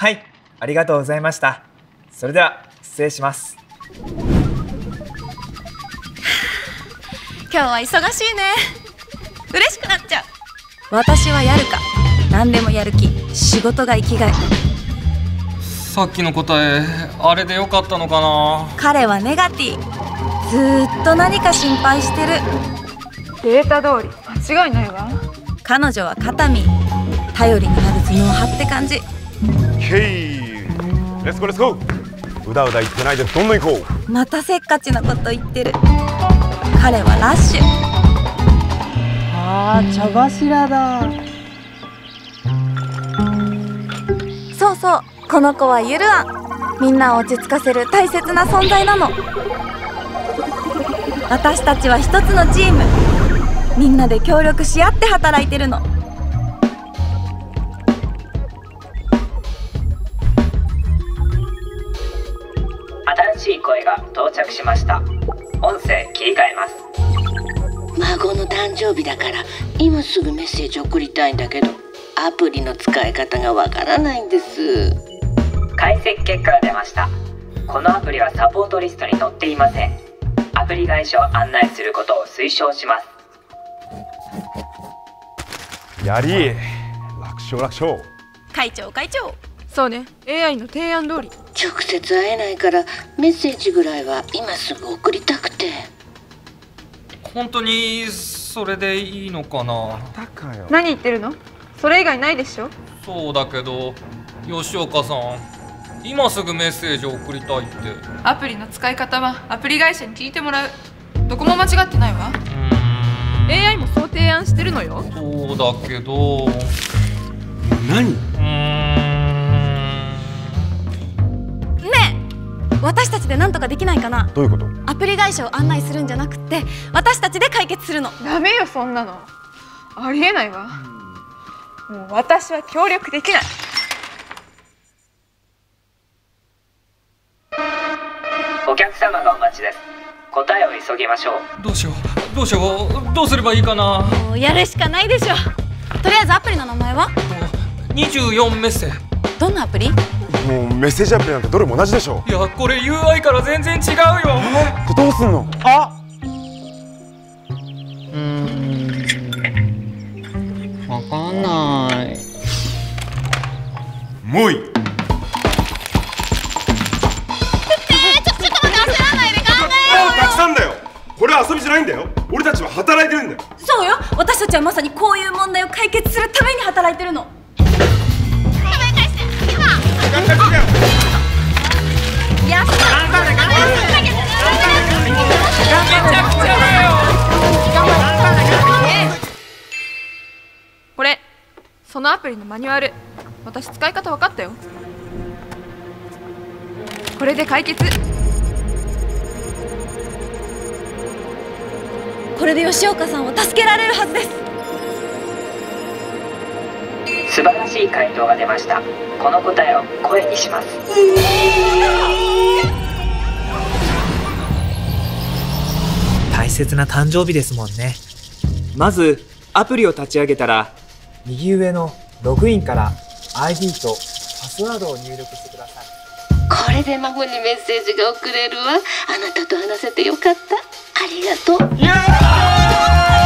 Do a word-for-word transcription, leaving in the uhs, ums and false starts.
はい、ありがとうございました。それでは失礼します。 今日は忙しいね。嬉しくなっちゃう。私はやるか、何でもやる気、仕事が生きがい。 さっきの答えあれでよかったのかな。 彼はネガティ、ずーっと何か心配してる。 データ通り間違いないわ。 彼女は肩身、頼りになる頭脳派って感じ。 ヘイ、レッツゴーレッツゴー。うだうだ言ってないでどんどん行こう。またせっかちなこと言ってる。彼はラッシュ。 あー、茶柱だ。 そうそう、この子はゆるあん。みんなを落ち着かせる大切な存在なの。私たちは一つのチーム。みんなで協力し合って働いてるの。 新しい声が到着しました。音声切り替えます。 孫の誕生日だから今すぐメッセージ送りたいんだけど、アプリの使い方がわからないんです。 解析結果が出ました。このアプリはサポートリストに載っていません。アプリ会社を案内することを推奨します。 やり、楽勝楽勝。 会長会長。 そうね、 エーアイ の提案通り。 直接会えないからメッセージぐらいは今すぐ送りたくて。 本当にそれでいいのかな。 だかよ。 何言ってるの？それ以外ないでしょ。 そうだけど吉岡さん、今すぐメッセージを送りたいって。 アプリの使い方はアプリ会社に聞いてもらう。どこも間違ってないわ。 エーアイ もそう提案してるのよ。 そうだけど何？ うーんねえ、私たちで何とかできないかな。 どういうこと？ アプリ会社を案内するんじゃなくって私たちで解決するの。 ダメよ、そんなのありえないわ。もう私は協力できない。 お客様がお待ちです。答えを急ぎましょう。 どうしようどうしようどうすればいいかな。 もうやるしかないでしょ。とりあえずアプリの名前はにじゅうよんメッセ。 どんなアプリ？ もうメッセージアプリなんてどれも同じでしょ。 いや、これ ユーアイ から全然違うよ。 えっ、どうすんの？あ、 うーん、わかんない。 もういい。たくさんだよ。これは遊びじゃないんだよ。俺たちは働いてるんだよ。 そうよ、私たちはまさにこういう問題を解決するために働いてるの。やった。 これそのアプリのマニュアル。私使い方分かったよ。これで解決。 これで吉岡さんを助けられるはずです。 素晴らしい回答が出ました。この答えを声にします。 大切な誕生日ですもんね。まずアプリを立ち上げたら右上のログインから アイディー とパスワードを入力してください。 これで孫にメッセージが送れるわ。あなたと話せてよかった。ありがとう。 イエーイ。